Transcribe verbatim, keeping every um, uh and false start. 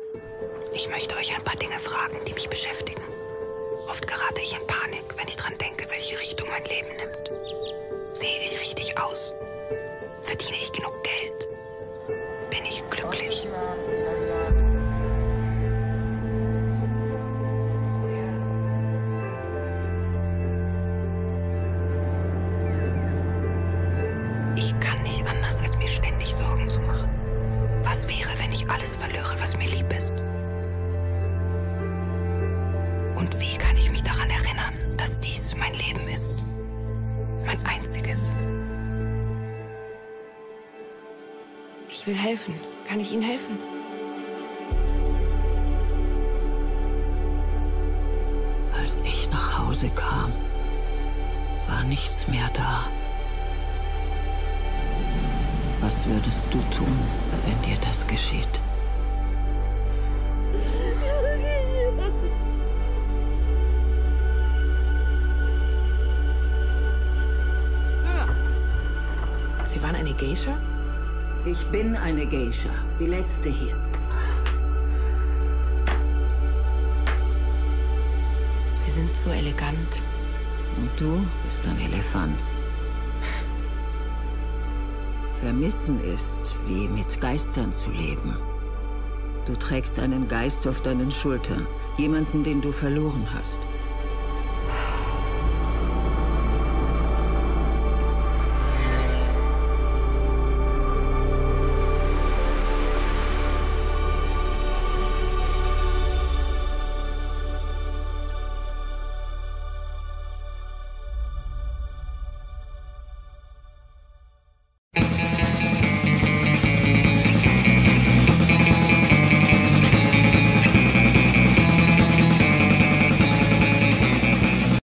Ich möchte euch ein paar Dinge fragen, die mich beschäftigen. Oft gerate ich in Panik, wenn ich dran denke, welche Richtung mein Leben nimmt. Sehe ich richtig aus? Verdiene ich genug Geld? Bin ich glücklich? Ich kann nicht anders, als mir ständig Sorgen zu machen. Was wäre, wenn ich alles verlöre, was mir lieb ist? Und wie kann ich mich daran erinnern, dass dies mein Leben ist? Mein einziges. Ich will helfen. Kann ich Ihnen helfen? Als ich nach Hause kam, war nichts mehr da. Was würdest du tun, wenn dir das geschieht? Sie waren eine Geisha? Ich bin eine Geisha, die letzte hier. Sie sind so elegant. Und du bist ein Elefant. Vermissen ist, wie mit Geistern zu leben. Du trägst einen Geist auf deinen Schultern, jemanden, den du verloren hast.